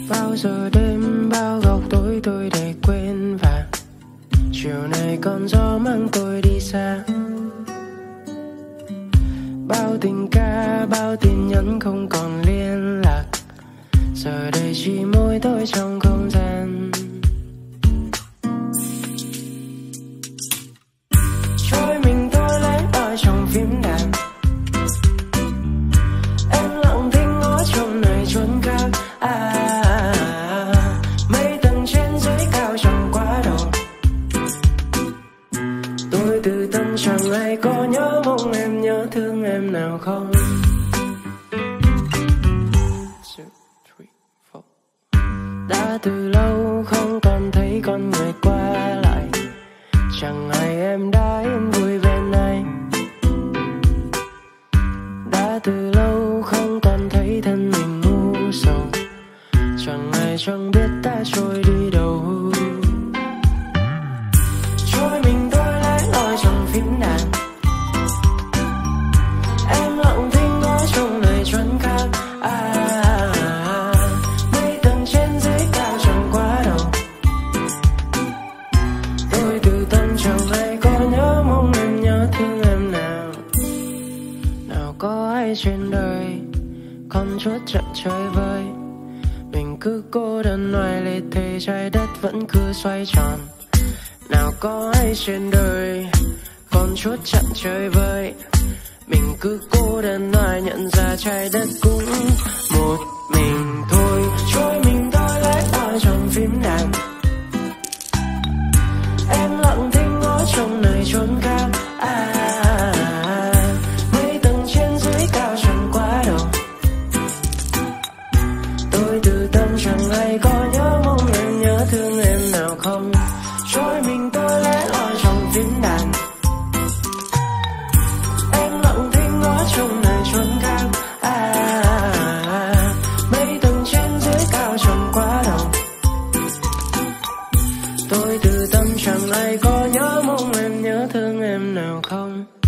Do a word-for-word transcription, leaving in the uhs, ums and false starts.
Bao giờ đêm bao góc tối tôi để quên, và chiều nay con gió mang tôi đi xa. Bao tình ca, bao tin nhắn không còn liên lạc, giờ đây chỉ mỗi tôi trong không gian. Trôi mình tôi lẻ loi trong phím đàn, em lặng thinh ngó trong này chốn khác. À, mấy tầng trên dưới cao chẳng quá đâu. Tôi từ tâm chẳng ai có nhớ mong em, nhớ thương em nào không. Đã từ lâu không còn thấy con người qua lại, chẳng hay em đã yên vui bên anh. Đã từ lâu không còn thấy thân mình ngu sầu, chẳng ai chẳng biết ta trôi đi đâu. Trôi mình tôi lẻ loi trong phím đàn, em lặng thinh ngó trong này chốn khác. À, mấy tầng trên dưới cao chẳng quá đâu. Tôi từ tâm chẳng ai có nhớ mong em, nhớ thương em nào. Nào có ai trên đời con chốt chặn chơi vơi, mình cứ cô đơn ngoài lệ thế trái đất vẫn cứ xoay tròn. Nào có ai trên đời con chốt chặn chơi vơi, mình cứ cô đơn ngoài nhận ra trái đất cũng một mình thôi. Trôi mình tôi lẻ loi trong phím đàn, em lặng thinh ngó trong này chốn khác. À, mấy tầng trên dưới cao chẳng quá đâu. Tôi từ tâm chẳng ai có nhớ mong em, nhớ thương em nào không. Trôi mình tôi lẻ loi trong phím đàn, em lặng thinh ngó trong này chốn khác. À, mấy tầng trên dưới cao chẳng quá đâu. Tôi từ tâm chẳng ai có nhớ mong em, nhớ thương em nào không.